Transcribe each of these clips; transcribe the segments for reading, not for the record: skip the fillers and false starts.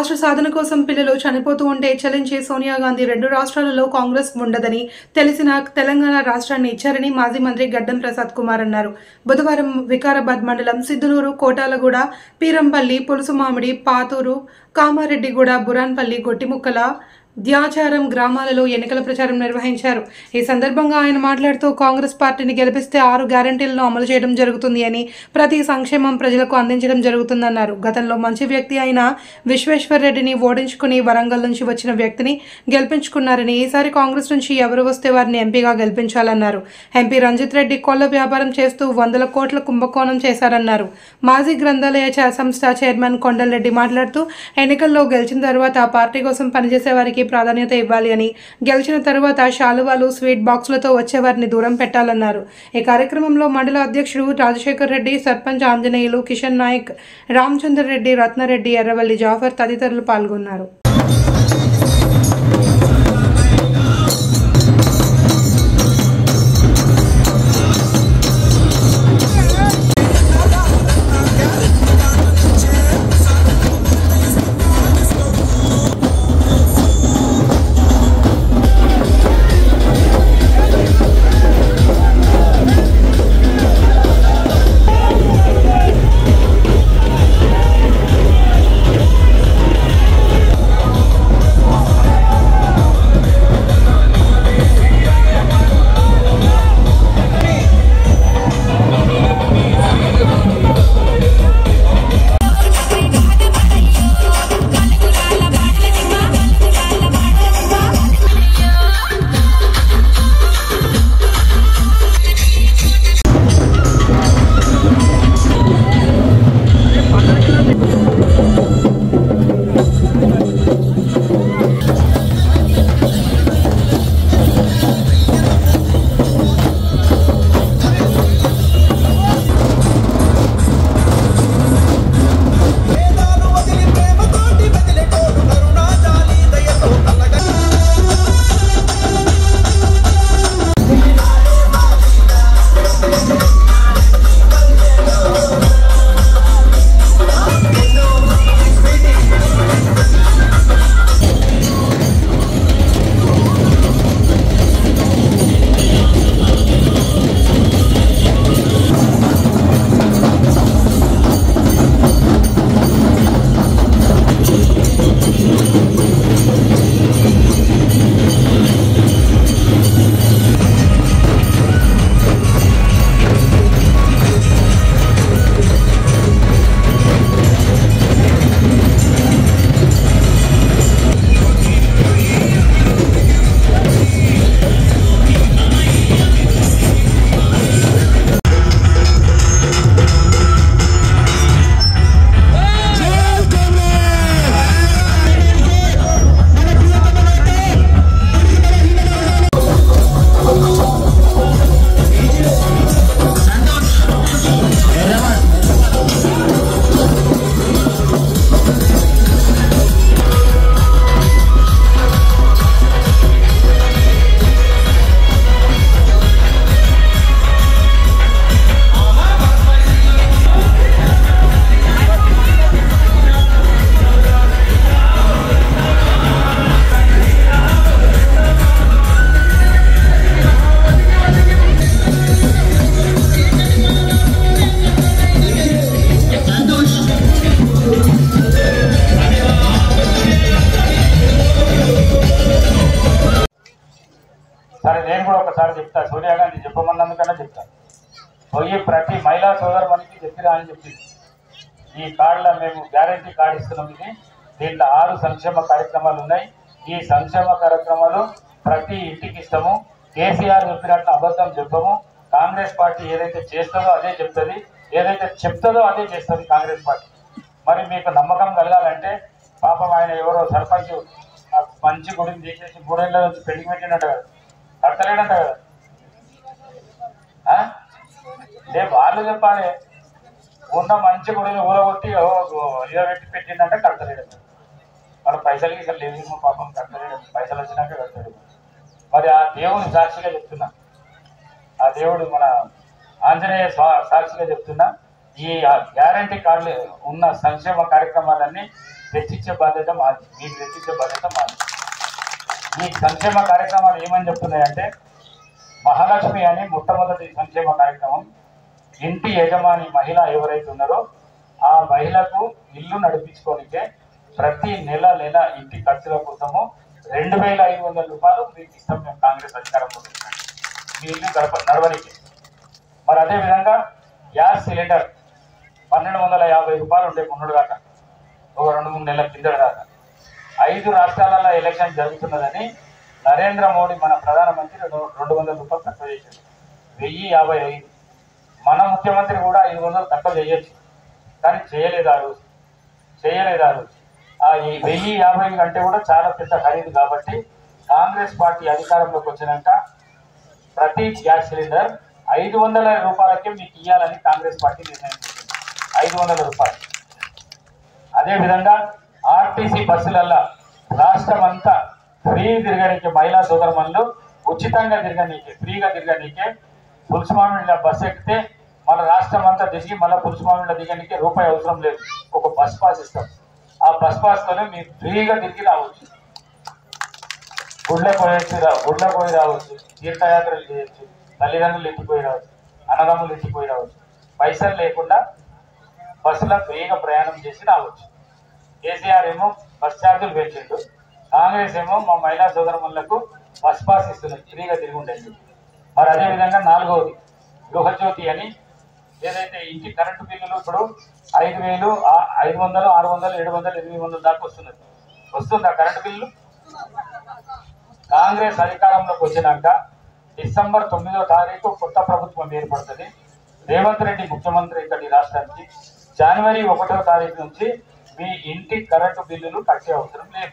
రాష్ట్ర సాధన కోసం పిల్లలు చనిపోతూ ఉంటే చెల్లించే సోనియా గాంధీ రెండు రాష్ట్రాలలో కాంగ్రెస్ ఉండదని తెలిసిన తెలంగాణ రాష్ట్రాన్ని ఇచ్చారని మాజీ మంత్రి గడ్డం ప్రసాద్ కుమార్ అన్నారు. బుధవారం వికారాబాద్ మండలం సిద్దులూరు, కోటాలగూడ, పీరంపల్లి, పులుసుమామిడి, పాతూరు, కామారెడ్డిగూడ, బురాన్పల్లి, గొట్టిముక్కల, ద్యాచారం గ్రామాలలో ఎన్నికల ప్రచారం నిర్వహించారు. ఈ సందర్భంగా ఆయన మాట్లాడుతూ కాంగ్రెస్ పార్టీని గెలిపిస్తే 6 గ్యారంటీలను అమలు చేయడం జరుగుతుంది అని, ప్రతి సంక్షేమం ప్రజలకు అందించడం జరుగుతుందన్నారు. గతంలో మంచి వ్యక్తి అయిన విశ్వేశ్వర్రెడ్డిని ఓడించుకుని వరంగల్ నుంచి వచ్చిన వ్యక్తిని గెలిపించుకున్నారని, ఈసారి కాంగ్రెస్ నుంచి ఎవరు వస్తే వారిని ఎంపీగా గెలిపించాలన్నారు. ఎంపీ రంజిత్ రెడ్డి కోళ్ల వ్యాపారం చేస్తూ 100 కోట్ల కుంభకోణం చేశారన్నారు. మాజీ గ్రంథాలయ సంస్థ చైర్మన్ కొండలరెడ్డి మాట్లాడుతూ ఎన్నికల్లో గెలిచిన తర్వాత పార్టీ కోసం పనిచేసే వారికి ప్రాధాన్యత ఇవ్వాలి అని, గెలిచిన తర్వాత శాలువాలు, స్వీట్ బాక్సులతో వచ్చేవారిని దూరం పెట్టాలన్నారు. ఈ కార్యక్రమంలో మండల అధ్యక్షుడు రాజశేఖర్ రెడ్డి, సర్పంచ్ ఆంజనేయులు, కిషన్ నాయక్, రామచంద్ర రెడ్డి, రత్నారెడ్డి, ఎర్రవల్లి జాఫర్ తదితరులు పాల్గొన్నారు. సరే నేను కూడా ఒకసారి చెప్తా, సోనియా గాంధీ చెప్పమన్నందుకన్నా చెప్తా. పోయి ప్రతి మహిళా సోదరునికి చెప్పిరా అని చెప్పింది. ఈ కార్డులో మేము గ్యారంటీ కార్డు ఇస్తున్నాం. దీంట్లో 6 సంక్షేమ కార్యక్రమాలు ఉన్నాయి. ఈ సంక్షేమ కార్యక్రమాలు ప్రతి ఇంటికి ఇస్తాము. కేసీఆర్ చెప్పినట్లు అబద్ధం చెప్పము. కాంగ్రెస్ పార్టీ ఏదైతే చేస్తుందో అదే చెప్తుంది, ఏదైతే చెప్తుందో అదే చేస్తుంది కాంగ్రెస్ పార్టీ. మరి మీకు నమ్మకం కలగాలంటే పాపం ఆయన ఎవరో సర్పంచ్ మంచి గుడిని తీసేసి 3 ఏళ్ళ నుంచి పెళ్లికి పెట్టినట్టు కదా, కట్టలేడంట కదా. రేపు వాళ్ళు చెప్పాలి, ఉన్న మంచి గుడిని ఊరగొట్టి పెట్టి పెట్టిందంటే కట్టలేడంట. వాళ్ళ పైసలకి ఇక్కడ లేదు పాపం, కట్టలేడు. పైసలు వచ్చినాక కట్టలేడు. మరి ఆ దేవుని సాక్షిగా చెప్తున్నా, ఆ దేవుడు మన ఆంజనేయ సాక్షిగా చెప్తున్నా, ఈ గ్యారంటీ కార్డులు ఉన్న సంక్షేమ కార్యక్రమాలన్నీ తెచ్చిచ్చే బాధ్యత మాది, మీకు తెచ్చిచ్చే బాధ్యత మాది. ఈ సంక్షేమ కార్యక్రమాలు ఏమని చెప్తున్నాయంటే, మహాలక్ష్మి అని మొట్టమొదటి సంక్షేమ కార్యక్రమం. ఇంటి యజమాని మహిళ ఎవరైతే ఉన్నారో ఆ మహిళకు ఇల్లు నడిపించుకోనికే ప్రతి నెల ఇంటి ఖర్చుల కోసము 2,500 రూపాయలు మీకు ఇస్తాం మేము కాంగ్రెస్ అధికారంలో మీ ఇల్లు నడవనికి. మరి అదేవిధంగా గ్యాస్ సిలిండర్ 1,250 రూపాయలు ఉండే మున్నడు దాకా, ఒక 2-3 నెలల కిందటి దాకా. 5 రాష్ట్రాలలో ఎలక్షన్ జరుగుతున్నదని నరేంద్ర మోడీ మన ప్రధానమంత్రి 200 రూపాయలు తక్కువ చేశారు, 1,055. మన ముఖ్యమంత్రి కూడా 500 తక్కువ చేయొచ్చు, కానీ చేయలేదు ఆ రోజు. ఈ 1,050 కంటే కూడా చాలా పెద్ద ఖరీదు. కాబట్టి కాంగ్రెస్ పార్టీ అధికారంలోకి వచ్చినాక ప్రతి గ్యాస్ సిలిండర్ 500 రూపాయలకే మీకు ఇవ్వాలని కాంగ్రెస్ పార్టీ నిర్ణయం చేసింది, 500 రూపాయలు. అదేవిధంగా ఆర్టీసీ బస్సులల్లో రాష్ట్రం అంతా ఫ్రీ తిరగనీకే, మహిళా సోదరుమణులు ఉచితంగా తిరగనీకే, ఫ్రీగా తిరగనీకే పులుసుమామిడిలో బస్సు ఎక్కితే మన రాష్ట్రం అంతా తిరిగి మళ్ళీ పులుసుమామిడిలో దిగనీకే రూపాయి అవసరం లేదు, ఒక బస్ పాస్ ఇస్తాం. ఆ బస్ పాస్తోనే మీరు ఫ్రీగా తిరిగి రావచ్చు, గుళ్ళకి పోయి రావచ్చు, తీర్థయాత్రలు చేయొచ్చు, తల్లిదండ్రులు ఎత్తిపోయి రావచ్చు, అన్నదమ్ములు ఎత్తిపోయి రావచ్చు, పైసలు లేకుండా బస్సులో ఫ్రీగా ప్రయాణం చేసి రావచ్చు. కేసీఆర్ ఏమో బస్ ఛార్జీలు పెంచిండు, కాంగ్రెస్ ఏమో మా మహిళా సోదరులకు బస్ పాస్ ఇస్తున్నది, ఫ్రీగా తిరిగి ఉండేది. మరి అదేవిధంగా 4వది గృహజ్యోతి అని, ఏదైతే ఇంటి కరెంటు బిల్లులు ఇప్పుడు 5,000, 500, 600, 700, 800 దాకా వస్తున్నది. వస్తుందా కరెంటు బిల్లు? కాంగ్రెస్ అధికారంలోకి వచ్చినాక డిసెంబర్ 9వ తారీఖు కొత్త ప్రభుత్వం ఏర్పడుతుంది. రేవంత్ రెడ్డి ముఖ్యమంత్రి ఇక్కడి రాష్ట్రానికి. జనవరి 1వ తారీఖు నుంచి మీ ఇంటి కరెంటు బిల్లులు కట్టే అవసరం లేదు.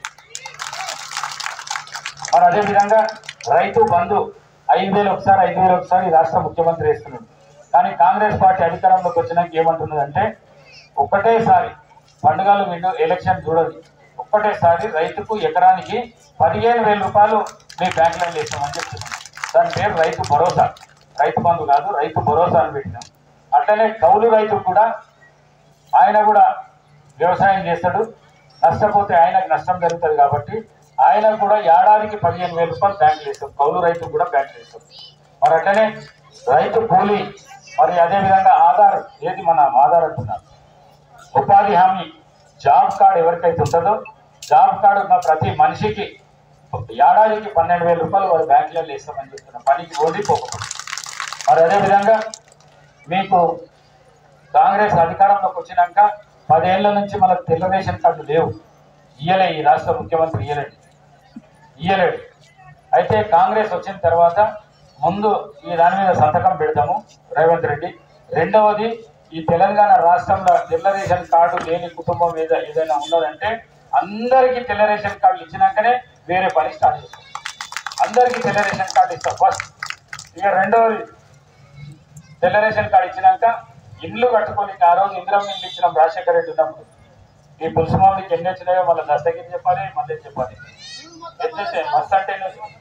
మరి అదేవిధంగా రైతు బంధు 5,000 ఒకసారి, 5,000 ఒకసారి రాష్ట్ర ముఖ్యమంత్రి వేస్తున్నాడు. కానీ కాంగ్రెస్ పార్టీ అధికారంలోకి వచ్చినాక ఏమంటున్నదంటే, ఒక్కటేసారి పండుగలు విండు ఎలక్షన్ చూడదు, ఒక్కటేసారి రైతుకు ఎకరానికి 15,000 రూపాయలు మీ బ్యాంకులలో వేస్తామని చెప్తున్నాం. దాని పేరు రైతు భరోసా, రైతు బంధు కాదు, రైతు భరోసా అని పెట్టినాం. అట్లనే కౌలు రైతుకు కూడా, ఆయన కూడా వ్యవసాయం చేస్తాడు, నష్టపోతే ఆయనకు నష్టం జరుగుతుంది కాబట్టి ఆయనకు కూడా ఏడాదికి 15,000 రూపాయలు బ్యాంకులు వేస్తాం, కౌలు రైతుకు కూడా బ్యాంకులు వేస్తాం. మరి అట్లనే రైతు కూలీ, మరి అదేవిధంగా ఆధార్, ఏది మన ఆధార్ అంటున్నారు, ఉపాధి హామీ జాబ్ కార్డు ఎవరికైతే ఉంటుందో జాబ్ కార్డు ఉన్న ప్రతి మనిషికి ఏడాదికి 12,000 రూపాయలు వాడు బ్యాంకులలో వేస్తామని చెప్తున్నాం, పనికి ఓడిపోకపోతే. మరి అదేవిధంగా మీకు కాంగ్రెస్ అధికారంలోకి వచ్చినాక 10 ఏళ్ల నుంచి మనకు తెల్ల రేషన్ కార్డు లేవు, ఇయ్యలే, ఈ రాష్ట్ర ముఖ్యమంత్రి ఇయ్యలేడు. అయితే కాంగ్రెస్ వచ్చిన తర్వాత ముందు ఈ దాని మీద సంతకం పెడతాము రేవంత్ రెడ్డి. రెండవది, ఈ తెలంగాణ రాష్ట్రంలో తెల్ల రేషన్ కార్డు లేని కుటుంబం మీద ఏదైనా ఉన్నదంటే అందరికీ తెల్ల రేషన్ కార్డులు ఇచ్చినాకనే వేరే పని స్టార్ట్ చేస్తాం, అందరికీ తెల్ల రేషన్ కార్డు ఇస్తాం ఫస్ట్. ఇక రెండవది, తెల్ల రేషన్ కార్డు ఇచ్చినాక ఇల్లు కట్టుకొని, ఆ రోజు ఇందిరమ్మ ఇల్లు ఇచ్చినాం రాజశేఖర రెడ్డి ఉన్నప్పుడు. ఈ పులుసుమామిడికి ఎన్ని వచ్చినాయో మళ్ళీ దస్తగిరి చెప్పాలి, మళ్ళీ చెప్పాలి. ఎట్లయితే మస్తు అంటే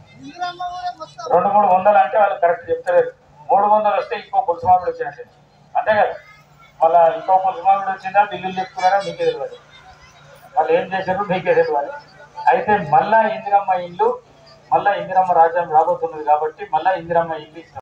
200-300 అంటే వాళ్ళు కరెక్ట్ చెప్తలేరు. 300 వస్తే ఇంకో పులుసుమామిడి వచ్చినట్టు, అంతే కదా. మళ్ళీ ఇంకో పులుసుమామిడి వచ్చిందా, బిల్లులు చెప్తున్నారా మీకే తెలియదు, వాళ్ళు ఏం చేశారు మీకే తెలియాలి. అయితే మళ్ళా ఇందిరమ్మ ఇల్లు, మళ్ళా ఇందిరమ్మ రాజ్యం రాబోతున్నది కాబట్టి మళ్ళా ఇందిరమ్మ ఇల్లు ఇస్తాం.